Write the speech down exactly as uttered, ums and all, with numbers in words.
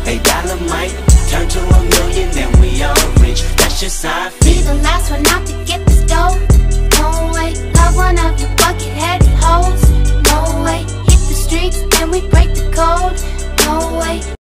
A dollar might turn to a million, then we all rich. That's just how I feel. Be the last one out to get this dough.